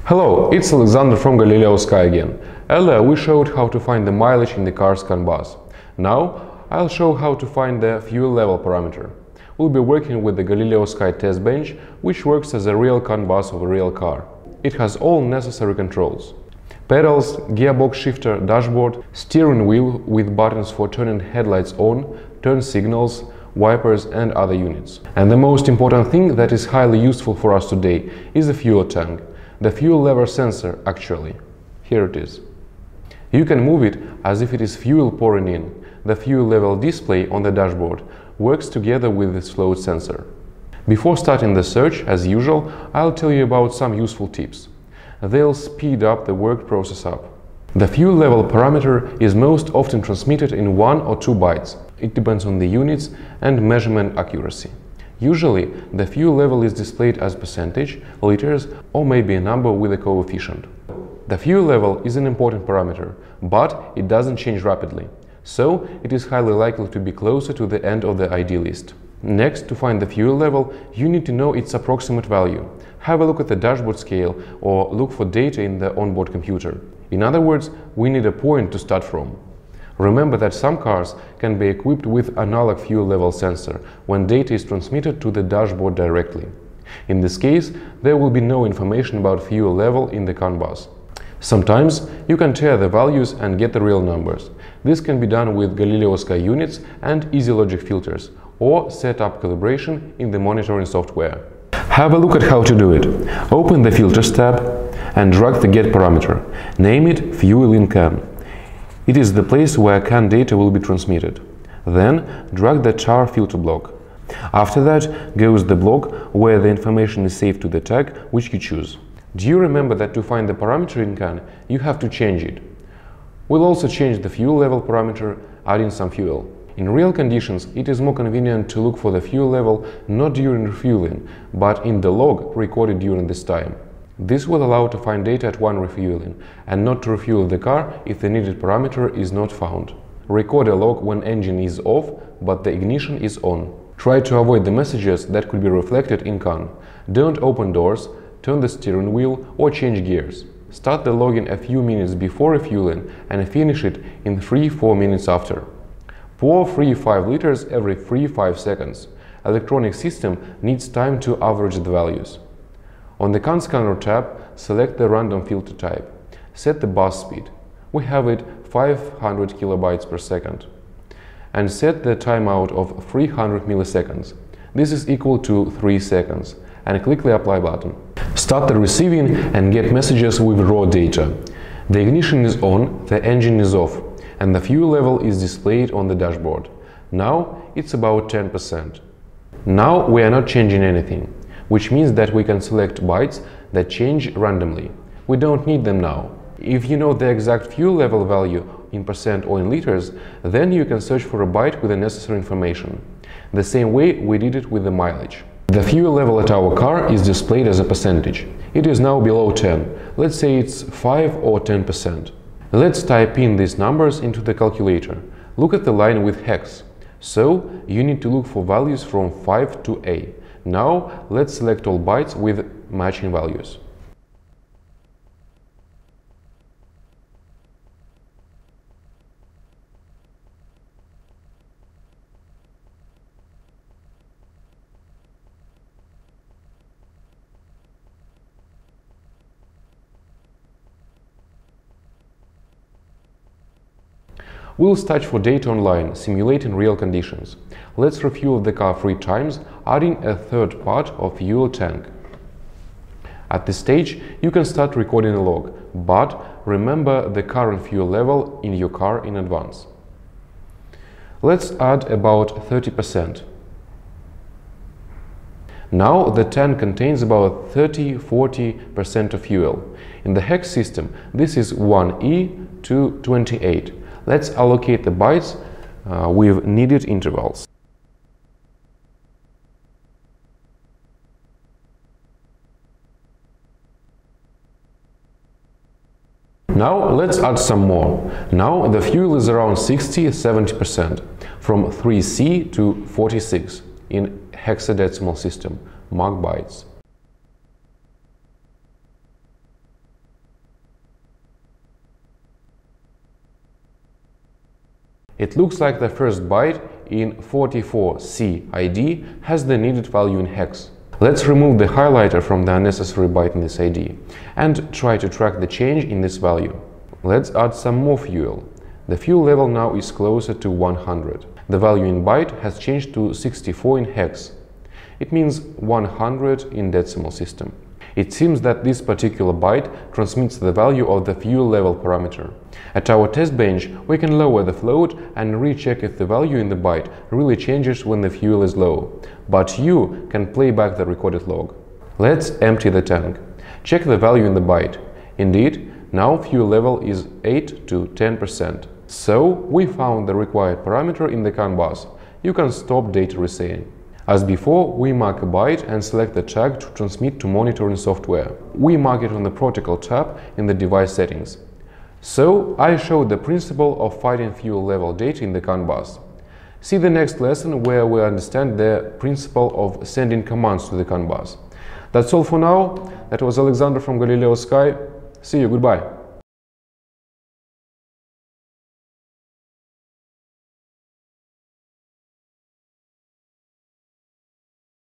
Hello, it's Alexander from Galileo Sky again. Earlier we showed how to find the mileage in the car's CAN bus. Now I'll show how to find the fuel level parameter. We'll be working with the Galileo Sky test bench, which works as a real CAN bus of a real car. It has all necessary controls: pedals, gearbox shifter, dashboard, steering wheel with buttons for turning headlights on, turn signals, wipers and other units. And the most important thing that is highly useful for us today is the fuel tank. The fuel level sensor, actually. Here it is. You can move it as if it is fuel pouring in. The fuel level display on the dashboard works together with this float sensor. Before starting the search, as usual, I'll tell you about some useful tips. They'll speed up the work process up. The fuel level parameter is most often transmitted in 1 or 2 bytes. It depends on the units and measurement accuracy. Usually, the fuel level is displayed as percentage, liters, or maybe a number with a coefficient. The fuel level is an important parameter, but it doesn't change rapidly, so it is highly likely to be closer to the end of the ID list. Next, to find the fuel level, you need to know its approximate value. Have a look at the dashboard scale or look for data in the onboard computer. In other words, we need a point to start from. Remember that some cars can be equipped with analog fuel level sensor when data is transmitted to the dashboard directly. In this case, there will be no information about fuel level in the CAN bus. Sometimes you can tear the values and get the real numbers. This can be done with Galileo Sky units and Easy Logic filters, or set up calibration in the monitoring software. Have a look at how to do it. Open the Filters tab and drag the Get parameter. Name it Fuel in CAN. It is the place where CAN data will be transmitted. Then drag the char filter block. After that goes the block where the information is saved to the tag which you choose. Do you remember that to find the parameter in CAN, you have to change it? We'll also change the fuel level parameter, adding some fuel. In real conditions, it is more convenient to look for the fuel level not during refueling, but in the log recorded during this time. This will allow to find data at one refueling and not to refuel the car if the needed parameter is not found. Record a log when engine is off, but the ignition is on. Try to avoid the messages that could be reflected in CAN. Don't open doors, turn the steering wheel or change gears. Start the logging a few minutes before refueling and finish it in 3-4 minutes after. Pour free 5 liters every 3-5 seconds. Electronic system needs time to average the values. On the CAN scanner tab, select the random filter type. Set the bus speed. We have it 500 kilobytes per second. And set the timeout of 300 milliseconds. This is equal to 3 seconds. And click the Apply button. Start the receiving and get messages with raw data. The ignition is on, the engine is off, and the fuel level is displayed on the dashboard. Now it's about 10%. Now we are not changing anything, which means that we can select bytes that change randomly. We don't need them now. If you know the exact fuel level value in percent or in liters, then you can search for a byte with the necessary information. The same way we did it with the mileage. The fuel level at our car is displayed as a percentage. It is now below 10. Let's say it's 5 or 10%. Let's type in these numbers into the calculator. Look at the line with hex. So you need to look for values from 5 to A. Now let's select all bytes with matching values. We'll search for data online, simulating real conditions. Let's refuel the car 3 times, adding a third part of fuel tank. At this stage, you can start recording a log, but remember the current fuel level in your car in advance. Let's add about 30%. Now the tank contains about 30–40% of fuel. In the hex system, this is 1E to 28. Let's allocate the bytes with needed intervals. Now let's add some more. Now the fuel is around 60–70%, from 3C to 46 in hexadecimal system, mark bytes. It looks like the first byte in 44C ID has the needed value in hex. Let's remove the highlighter from the unnecessary byte in this ID and try to track the change in this value. Let's add some more fuel. The fuel level now is closer to 100. The value in byte has changed to 64 in hex. It means 100 in decimal system. It seems that this particular byte transmits the value of the fuel level parameter. At our test bench, we can lower the float and recheck if the value in the byte really changes when the fuel is low, but you can play back the recorded log. Let's empty the tank. Check the value in the byte. Indeed, now fuel level is 8 to 10%. So we found the required parameter in the CAN bus. You can stop data resetting. As before, we mark a byte and select the tag to transmit to monitoring software. We mark it on the protocol tab in the device settings. So I showed the principle of finding fuel level data in the CAN bus. See the next lesson where we understand the principle of sending commands to the CAN bus. That's all for now. That was Alexander from Galileo Sky. See you, goodbye.